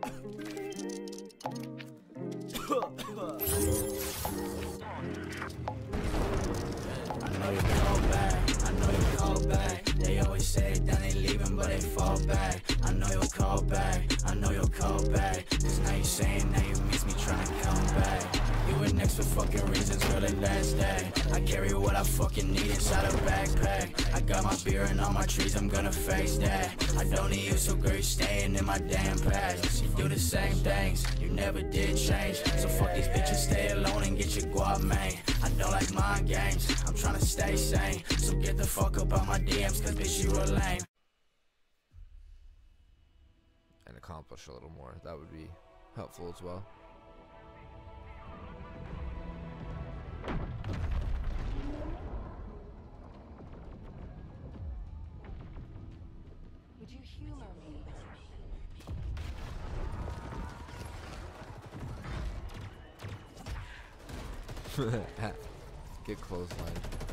They always say it, then they leaving, but they fall back. I know you'll call back, I know you'll call back. Cause now you saying that you miss me, trying to come back. You were next for fucking reasons, girl, the last day. I carry what I fucking need inside a backpack. I got my beer and all my trees, I'm gonna face that. I don't need you, so girl, you're staying in my damn past. You do the same things, you never did change. So fuck these bitches, stay alone and get your guap, man. I don't like mind games, I'm trying to stay sane. So get the fuck up out my DMs, cause bitch, you are lame. And accomplish a little more, that would be helpful as well. Would you humor me? Get clothesline.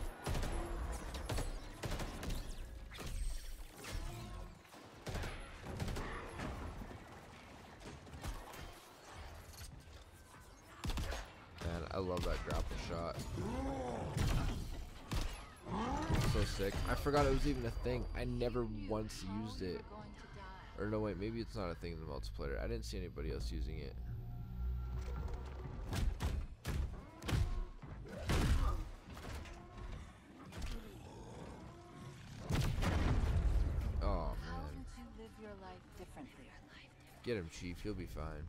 Man, I love that grapple shot. So sick. I forgot it was even a thing. I never once used it. Or no, wait, maybe it's not a thing in the multiplayer. I didn't see anybody else using it. Oh, man. Get him, Chief. He'll be fine.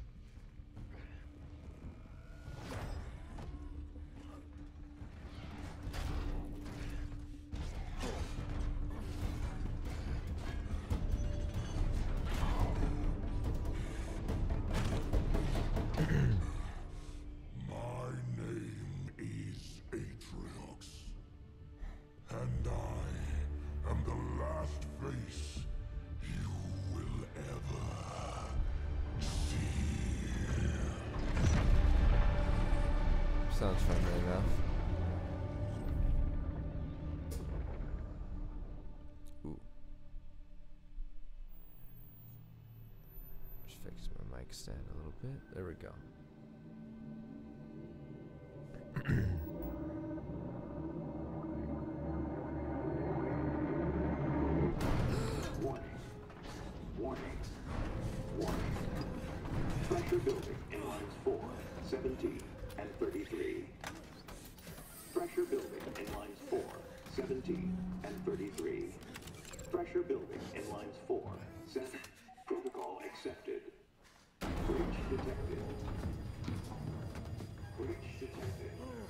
Sounds friendly enough. Ooh. Just fix my mic stand a little bit. There we go. Warning. Pressure building in lines 4, 17, and 33. Pressure building in lines 4, 17, and 33. Pressure building in lines 4, 7. Protocol accepted. Breach detected. Breach detected.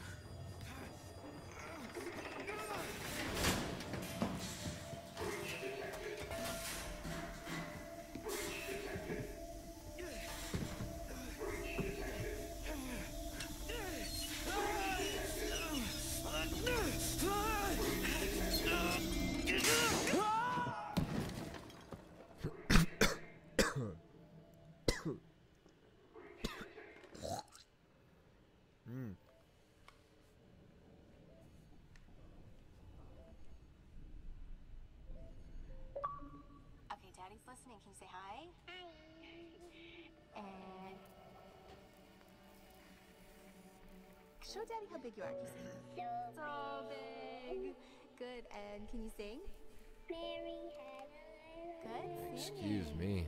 Daddy's listening. Can you say hi? Hi. And show Daddy how big you are. Can you say so big? Good. And can you sing? Good. Sing. Excuse me.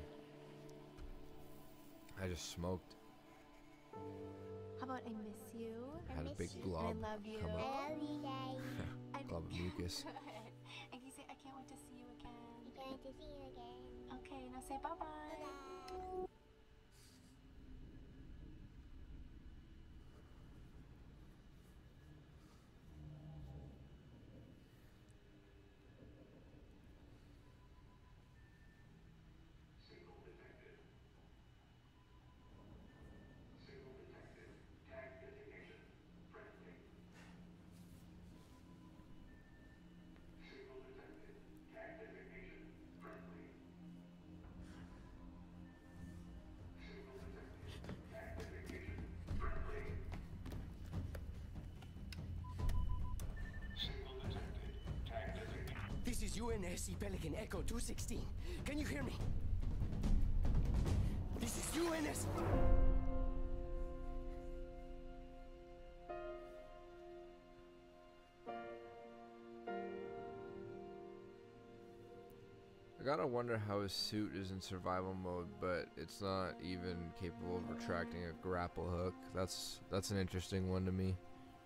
I just smoked. How about I miss you? Had a big glob. And I love you. Come up. I love you, Daddy. Glob of mucus. And can you say, I can't wait to see you again? I can't wait to see you again. Okay, now say bye-bye. Bye-bye. This is UNSC Pelican Echo 216. Can you hear me? This is doing this? I gotta wonder how his suit is in survival mode, but it's not even capable of retracting a grapple hook. That's an interesting one to me.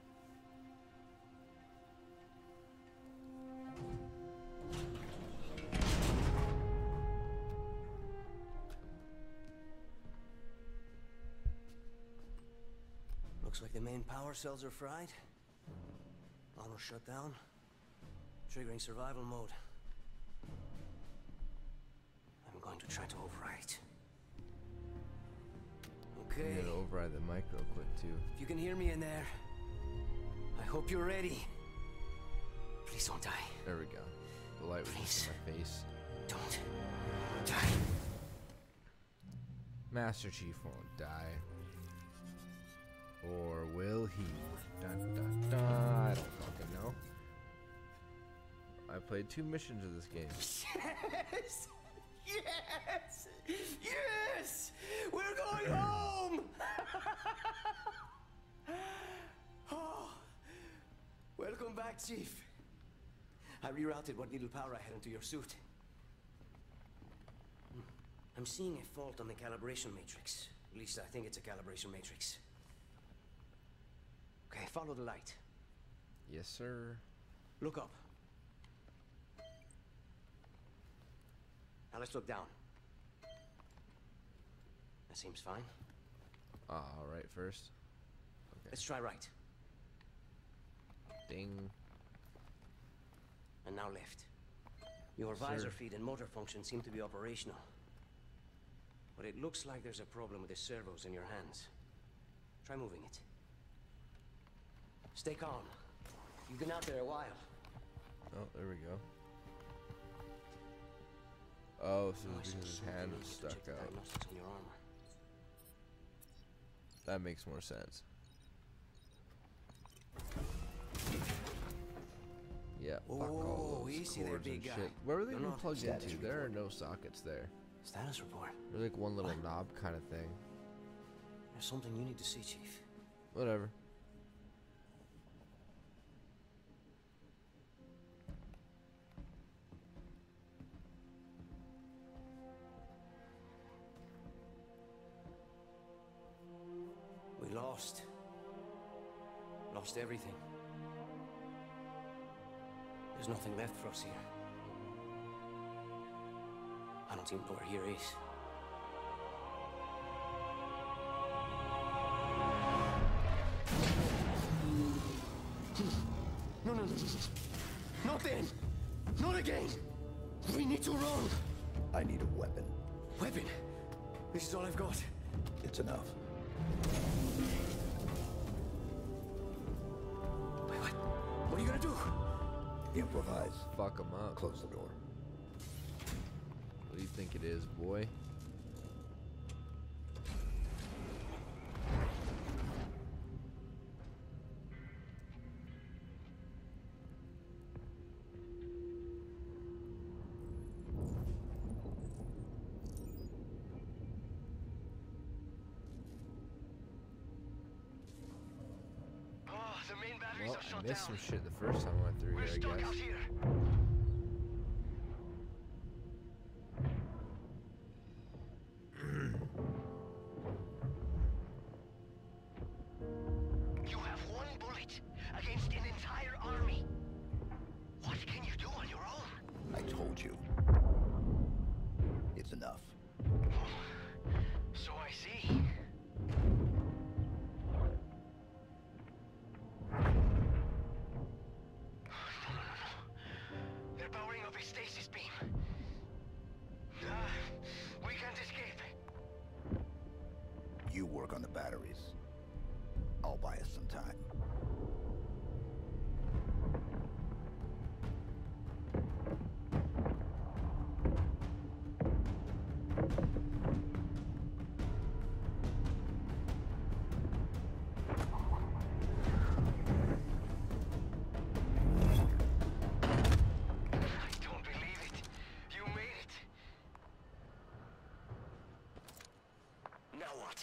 Looks like the main power cells are fried. Armor shut down. Triggering survival mode. I'm going to try to override it. I'm Okay. gonna override the mic real quick too. If you can hear me in there, I hope you're ready. Please don't die. There we go. The light was just in my face. Don't die. Master Chief won't die. Or will he? Dun dun dun. I don't fucking know. I played 2 missions of this game. Yes! Yes! Yes! We're going home! Oh, welcome back, Chief. I rerouted what little power I had into your suit. I'm seeing a fault on the calibration matrix. At least I think it's a calibration matrix. Okay, follow the light. Yes, sir. Look up. Now let's look down. That seems fine. All right, first. Okay. Let's try right. Ding. And now left. Your Sir. visor feed and motor function seem to be operational. But it looks like there's a problem with the servos in your hands. Try moving it. Stay calm. You've been out there a while. Oh, there we go. Oh, so Oh, I it's saw because his something hand when was you stuck checked the out. diagnostics on your armor. That makes more sense. Yeah, fuck all Whoa, those easy there, cords and big guy. shit. Where were they You're even not plugged status into? There are report. no sockets there. Status report. There's like one little knob kind of thing. There's something you need to see, Chief. Whatever. We lost. Lost everything. There's nothing left for us here. I don't even know where here is. No, no, no. Not then. Not again. We need to run. I need a weapon. Weapon. This is all I've got. It's enough. Wait, what? What are you gonna do? Improvise. Fuck 'em up. Close the door. What do you think it is, boy? Oh, the main batteries Well, are I shut missed down. some shit the first time I went through We're here, I stuck guess. out here. You have one bullet against an entire army. What can you do on your own? I told you. It's enough. So I see. They're powering up a stasis beam. We can't escape. You work on the batteries. I'll buy us some time. I don't believe it. You made it. Now what?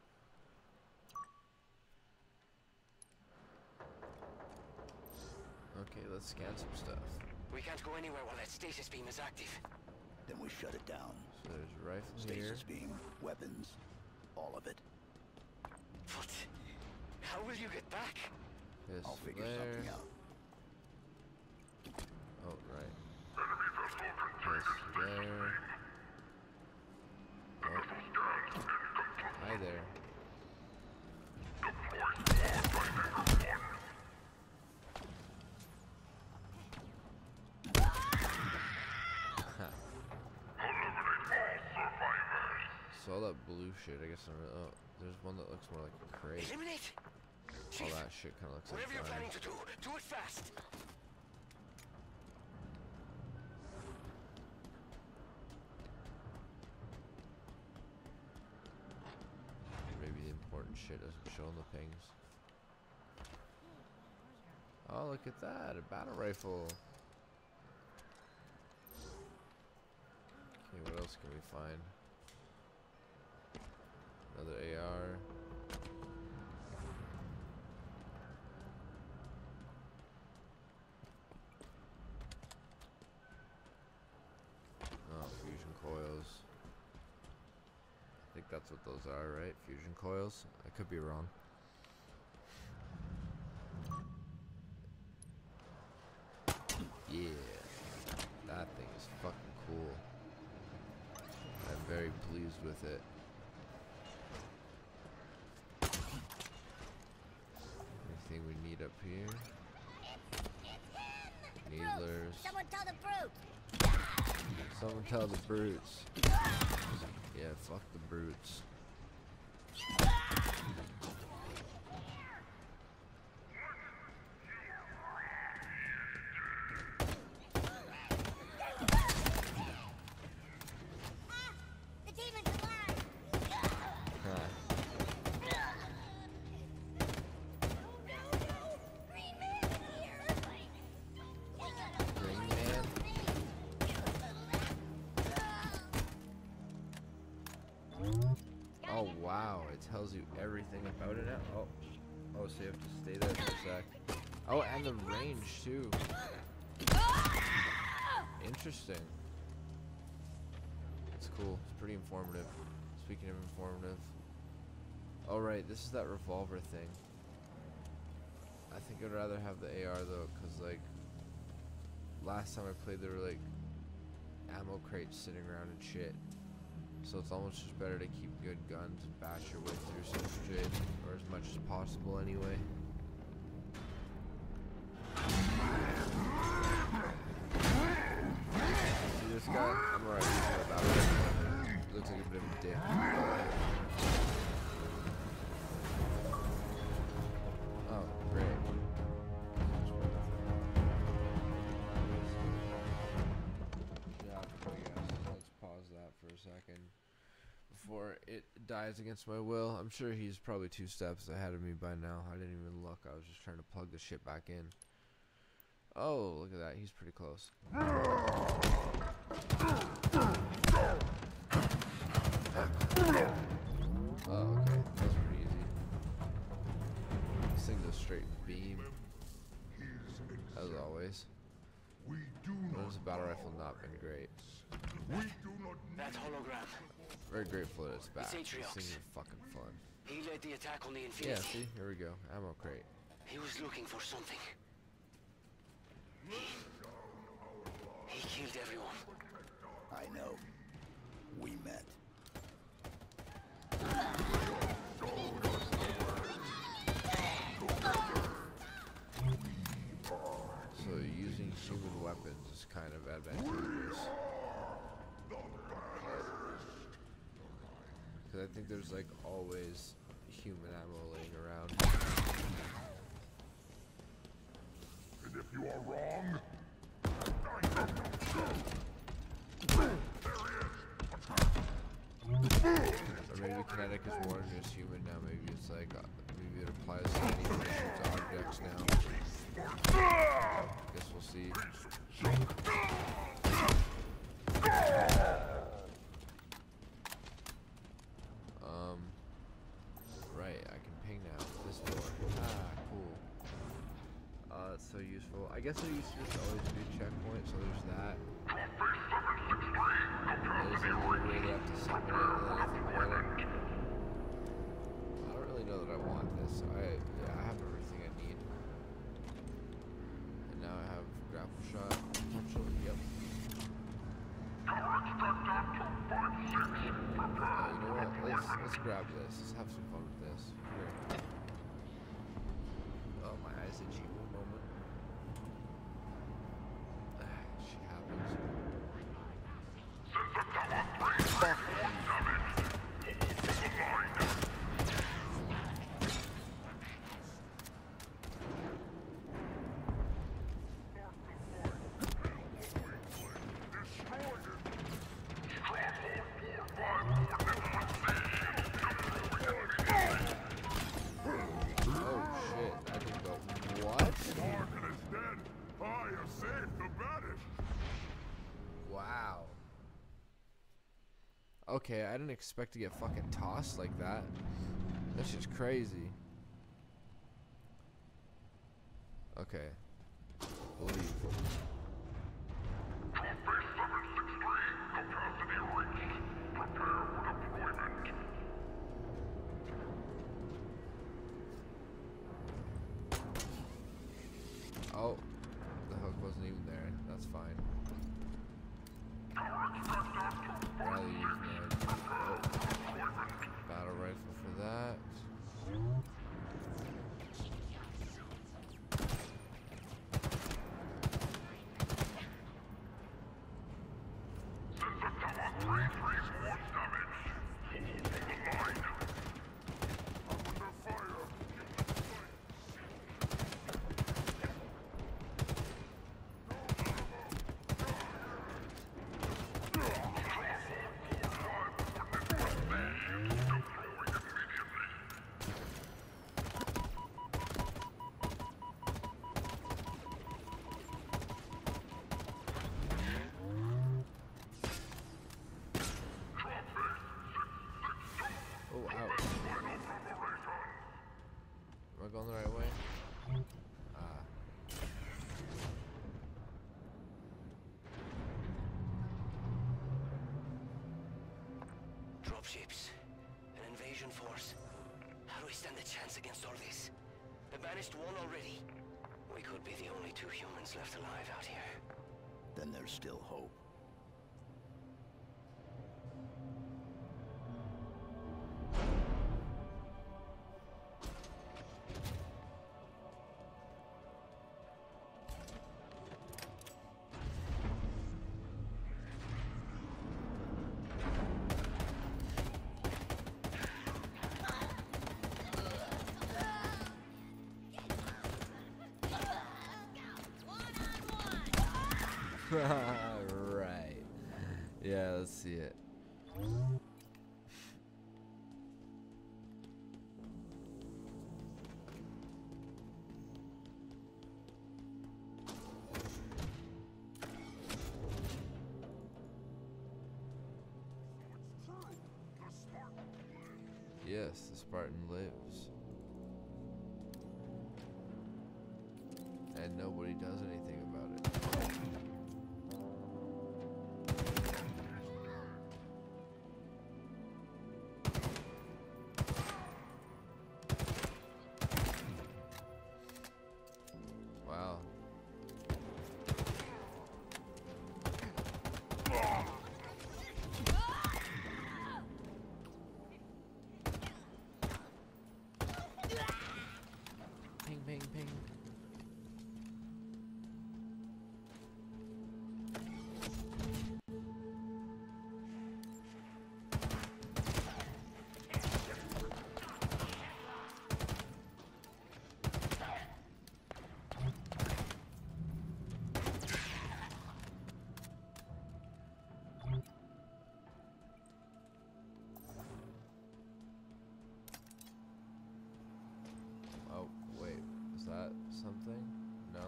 Okay, let's scan some stuff. We can't go anywhere while that stasis beam is active. Then we shut it down. So there's a rifle here. Stasis beam, weapons, all of it. But how will you get back? This I'll figure there. something out. Oh, right. This there. Oh. Hi there. So all that blue shit, I guess oh, there's one that looks more like a crate. Eliminate. All that shit kind of looks like Whatever you're planning fire. to do it fast. Maybe the important shit isn't showing the pings. Oh, look at that, a battle rifle. Okay, what else can we find? Another AR. Oh, fusion coils. I think that's what those are, right? Fusion coils? I could be wrong. Yeah. That thing is fucking cool. I'm very pleased with it. Anything we need up here? Needlers. Someone tell the brute. Someone tell the brutes. Yeah, fuck the brutes. The demon's alive. Huh. Green man here. Green man? Oh wow, it tells you everything about it now. Oh, so you have to stay there for a sec. Oh, and the range too. Interesting. It's cool. It's pretty informative. Speaking of informative. Oh right, this is that revolver thing. I think I'd rather have the AR though, cause like last time I played there were like ammo crates sitting around and shit. So it's almost just better to keep good guns and bash your way through some shit, or as much as possible anyway. See this guy? I'm alright about it. He looks like a bit of a dick. Oh, great. Yeah, I guess. Let's pause that for a second before it dies against my will. I'm sure he's probably 2 steps ahead of me by now. I didn't even look. I was just trying to plug the shit back in. Oh, look at that. He's pretty close. Oh, okay. That's pretty easy. This thing goes straight beam. As always. When has the battle rifle not been great? That hologram. Very grateful that it's back. It's These Atriox. things are fucking fun. He led the attack on the Yeah, Infinity. see? Here we go. Ammo crate. He was looking for something. He killed everyone. I know. We met. So using human weapons is kind of advantageous. Because I think there's like always human ammo laying around. And if you are wrong, Or maybe kinetic is more than just human now. Maybe it's like, maybe it applies to any to objects now. Guess we'll see. careful. I guess there used to just always be a checkpoint, so there's that. There's a little way they have to summon it, and then I think about it. I don't really know that I want this. Yeah, I have everything I need. And now I have grapple shot potential. Yep. You know what? Let's grab this. Let's have some fun with this. Here. Oh, my eyes itchy. One moment. She happens. Fuck. Okay, I didn't expect to get fucking tossed like that. That's just crazy. Okay. Believe. Oh, the hook wasn't even there. That's fine. Rather use battle rifle for that. Going the right way? Dropships, an invasion force. How do we stand a chance against all this? The Banished won already. We could be the only two humans left alive out here. Then there's still hope. Right. Yeah, let's see it. Yes, the Spartan lives. And nobody does anything about it. Wow. Ping, ping, ping. Oh, wait, is that something? No.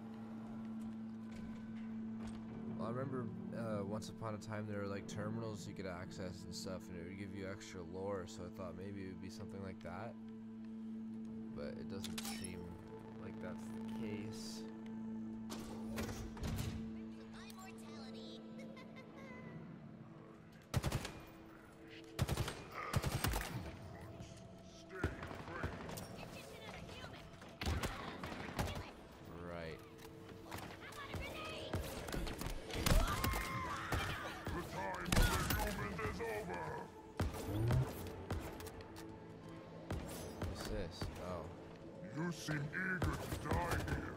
Well, I remember once upon a time there were like terminals you could access and stuff, and it would give you extra lore, so I thought maybe it would be something like that. But it doesn't seem like that's the case. Immortality. It's just another human. Right. How about a grenade? The time of the human is over. What's this? Oh. You seem eager to die here.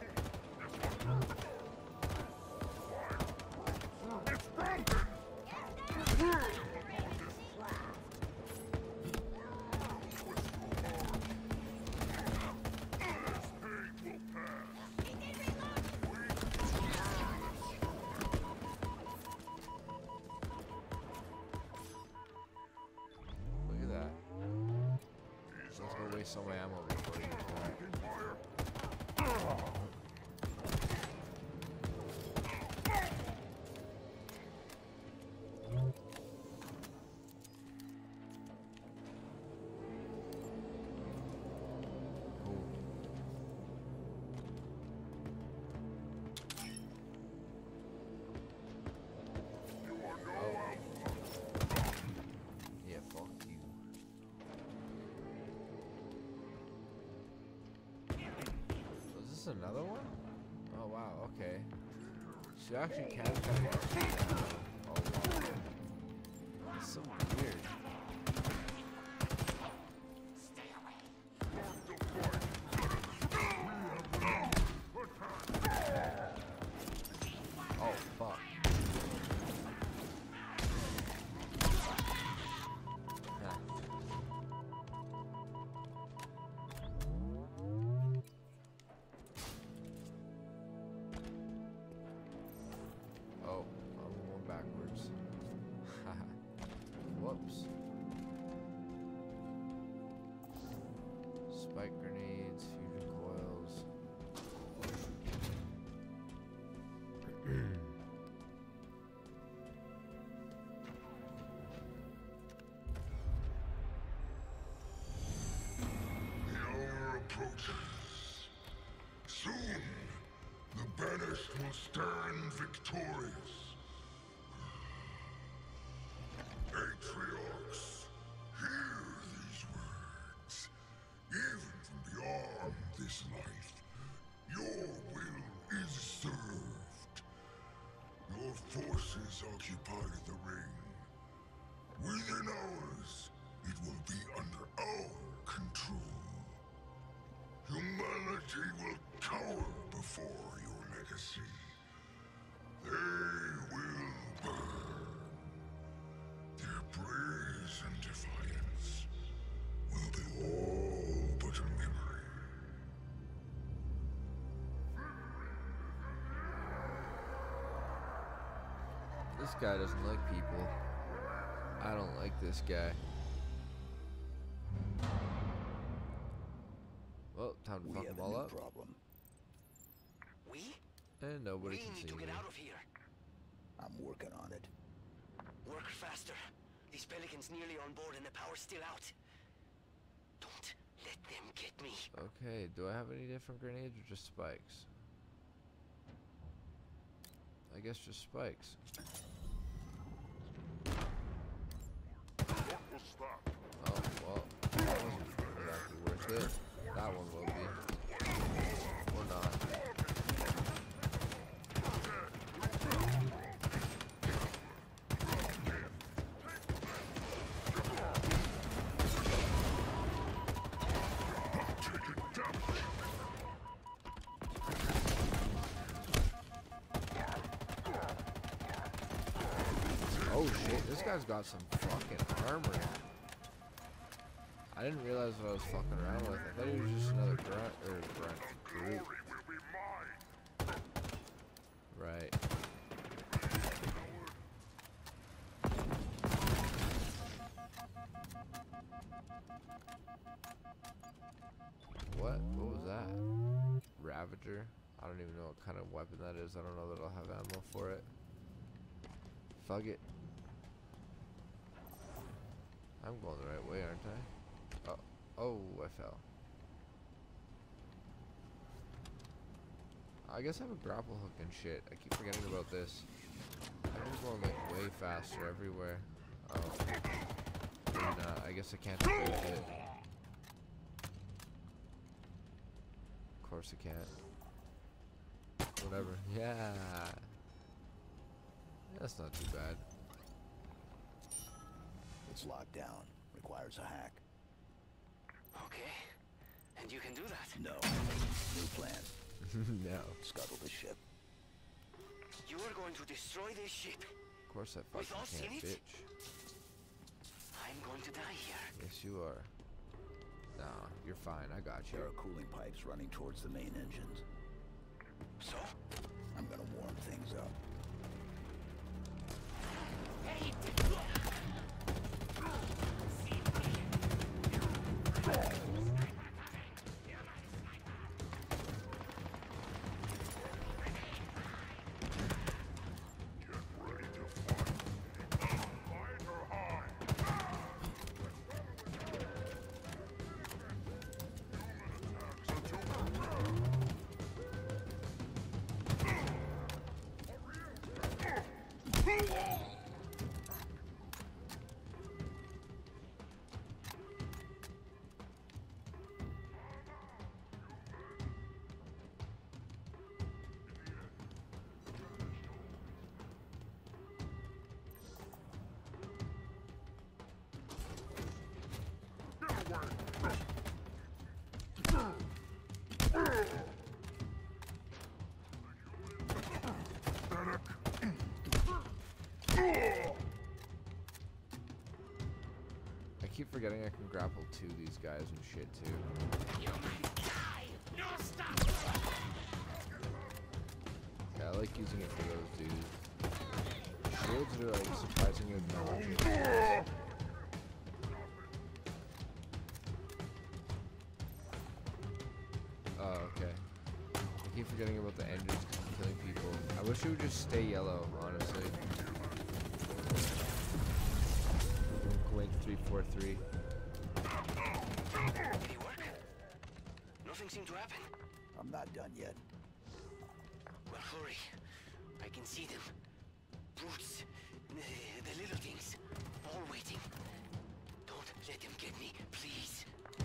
It's broken! Look at that. Let's go waste some ammo before you die. Cool. Yeah, fuck you. Was this another one? Oh wow, okay. She actually can kind of get oh wow. It's so weird. Oh fuck. Huh. Oh, I'm going backwards. Whoops. Spike grenades, fusion coils. The hour approaches. Soon, the banished will stand victorious. Patriarchs, hear these words. Even from beyond this life, your will is served. Your forces occupy the ring. Within hours, it will be under our control. Humanity will cower before your legacy. They will burn. Their praise and defiance will be all but a memory. This guy doesn't like people. I don't like this guy. Well, time to We fuck have them a all new up. problem. We? And nobody We can need see to me. get out of here. I'm working on it. Work faster. These pelicans nearly on board and the power's still out. Don't let them get me. Okay, do I have any different grenades or just spikes? I guess just spikes. What was that? Oh, well, that wasn't exactly worth it. That one will be. Or not. Oh shit, this guy's got some fucking armor. I didn't realize what I was fucking around with. I thought he was just another grunt, brute. Glory will be mine. Right. What? What was that? Ravager? I don't even know what kind of weapon that is. I don't know that I'll have ammo for it. Fuck it. I'm going the right way, aren't I? Oh, I fell. I guess I have a grapple hook and shit. I keep forgetting about this. I'm going like way faster everywhere. Oh. And, I guess I can't use it. Of course I can't. Whatever. Yeah. That's not too bad. It's locked down. Requires a hack. Okay. And you can do that? No. New plan. No. Scuttle the ship. You are going to destroy this ship. Of course I With us fucking in can't, it? bitch. I'm going to die here. Yes, you are. Nah, you're fine. I got you. There are cooling pipes running towards the main engines. So? I'm gonna warm things up. I keep forgetting I can grapple to these guys and shit too. Yeah, I like using it for those dudes. Shields are like surprisingly obnoxious. Oh, okay. I keep forgetting about the engines because I'm killing people. I wish it would just stay yellow, honestly. Link 343. Did it work? Nothing seemed to happen. I'm not done yet. Well, hurry. I can see them. Brutes. The little things. All waiting. Don't let them get me, please.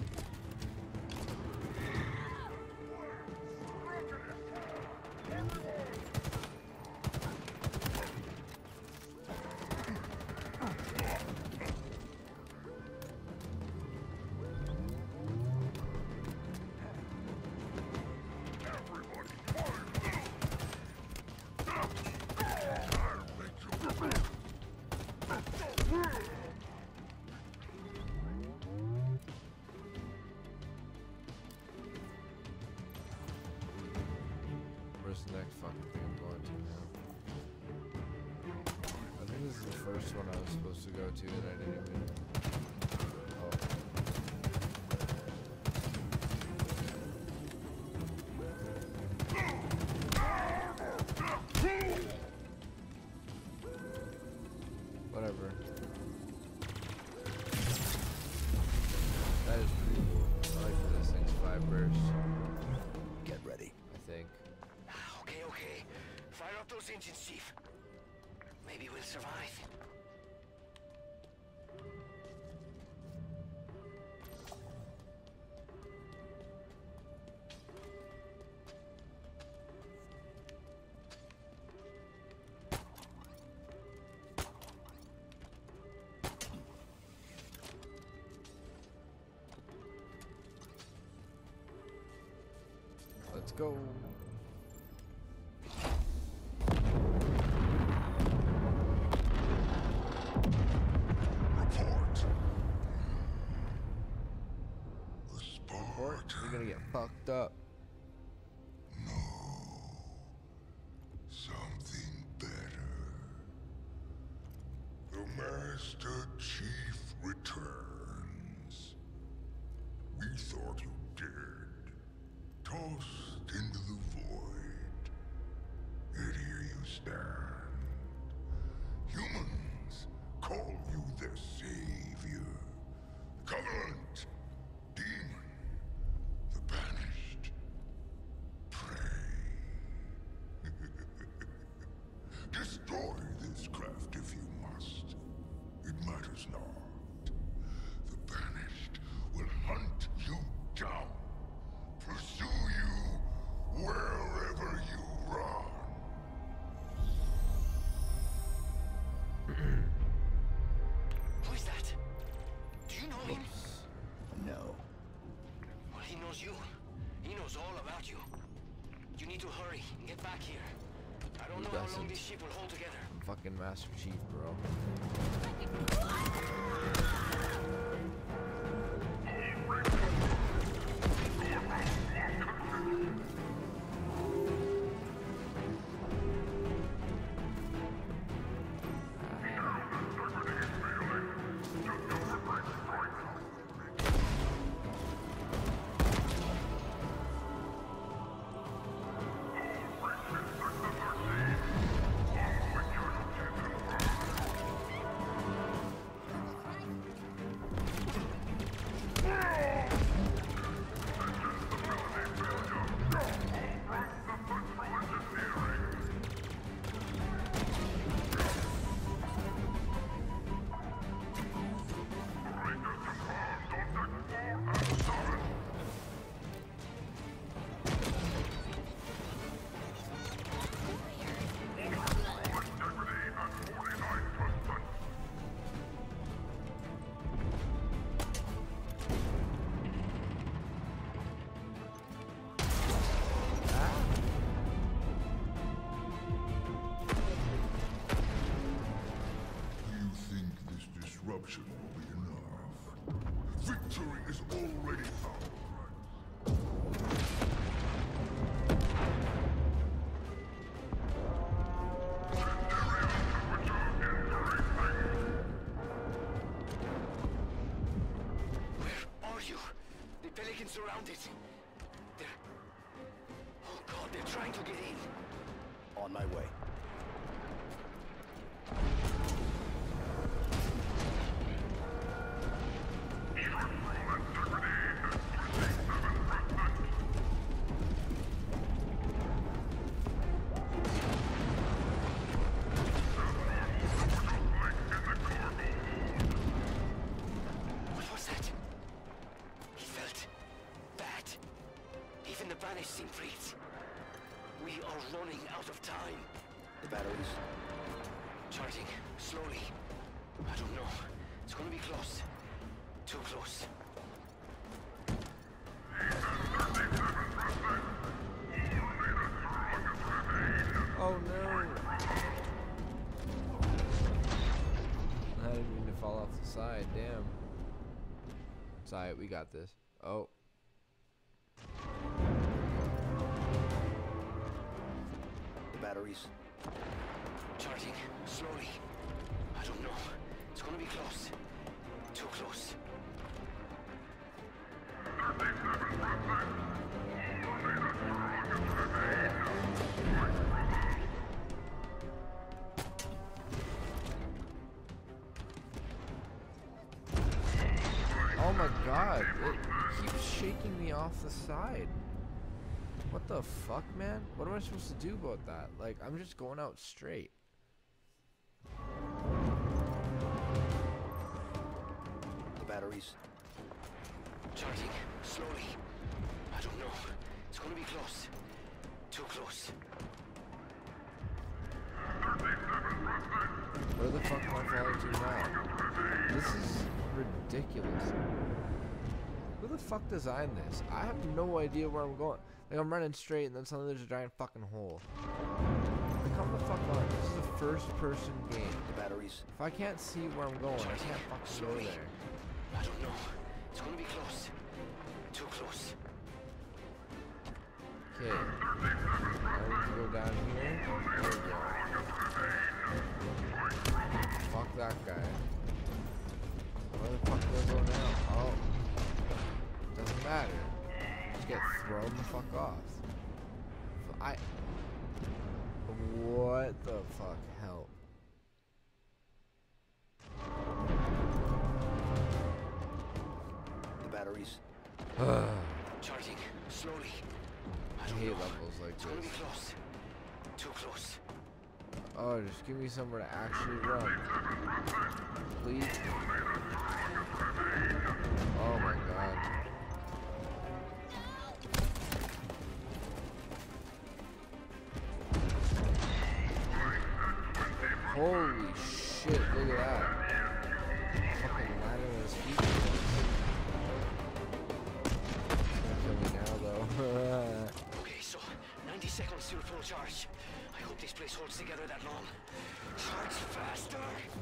Where's the next fucking thing I'm going to now? I think this is the first one I was supposed to go to that I didn't even... Whatever. That is pretty cool. I like that this thing's 5 bursts, Get ready. I think. Okay. Fire up those engines, Chief. Maybe we'll survive. Let's go. Report. The Or Spartan. you're gonna get fucked up. Something better. The Master Chief returns. We thought you dead, tossed into the void. Yet here you stand. Humans call you their savior. Covenant, demon, the banished. Pray. need to hurry and get back here. I don't He know how long doesn't. this ship will hold together. I'm fucking Master Chief, bro. You think this disruption will be enough? Victory is already ours. Where are you? The Pelicans surrounded. They're... Oh god, they're trying to get in. On my way. What was that? He felt bad. Even the Vanish seemed freaked. We are running out of time. The batteries. Charging, slowly. I don't know. It's gonna be close. Too close. Oh no! I didn't mean to fall off the side, damn. It's alright, we got this. Oh. The batteries. Charging, slowly. I don't know. It's gonna be close. Too close. Oh my god, it keeps shaking me off the side. What the fuck, man? What am I supposed to do about that? Like, I'm just going out straight. The batteries. Charging, slowly. I don't know. It's gonna be close. Too close. Where the fuck am I falling to now? This is ridiculous. Who the fuck designed this? I have no idea where I'm going. Like, I'm running straight and then suddenly there's a giant fucking hole. Like, come the fuck on. This is a first-person game. The batteries. If I can't see where I'm going, I can't fucking go there. I don't know. It's gonna be close. Too close. Okay. Now we can go down here. There we go. Fuck that guy. Where the fuck do I go now? Oh. Doesn't matter. Just get thrown the fuck off. What the fuck? Help. The batteries. Charging, slowly. I don't hate know. levels like It's gonna be this. close. Too close. Oh, just give me somewhere to actually run. Please. Oh my god. Holy shit, look at that. Fucking landing on his feet. He's gonna kill me now though. Okay, so 90 seconds till full charge. I hope this place holds together that long. Charge faster!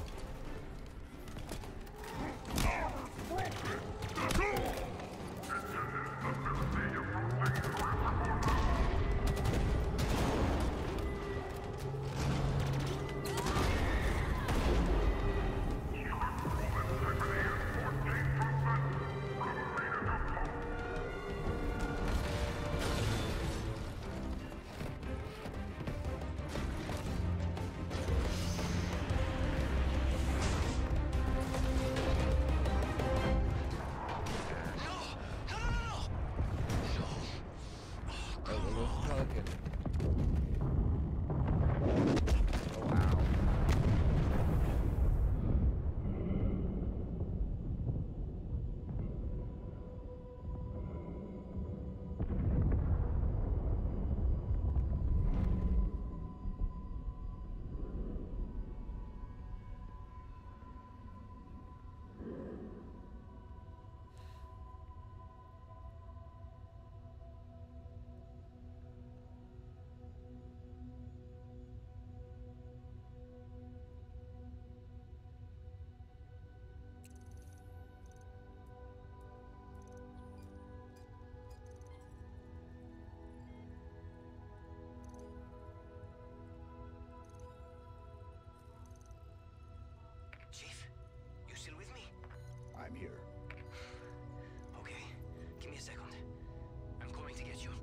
Chief, you still with me? I'm here. Okay, give me a second. I'm coming to get you.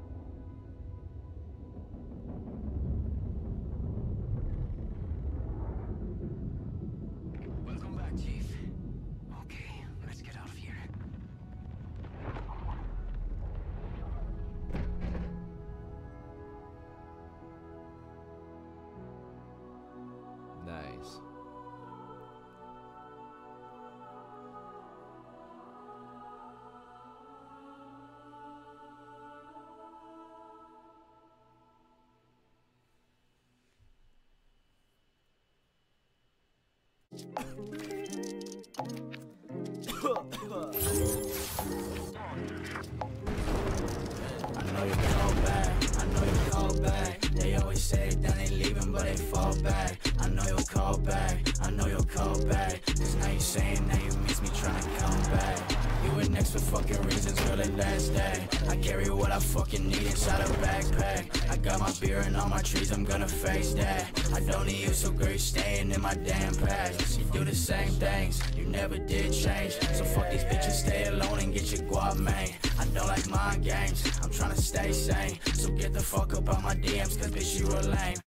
Welcome back, Chief. Okay, let's get out of here. Nice. I know you call back, I know you call back. They always say that they leaving, but they fall back. I know you'll call back, I know you'll call back. Cause now you saying that you miss me trying to come back. You were next for fucking reasons, girl, the last day. I carry what I fucking need inside a backpack. I got my beer and all my trees, I'm gonna face that. I don't need you, so girl, you staying in my damn past. You do the same things, you never did change. So fuck these bitches, stay alone and get your guap, man. I don't like mind games, I'm trying to stay sane. So get the fuck up out my DMs, cause bitch, you a lame.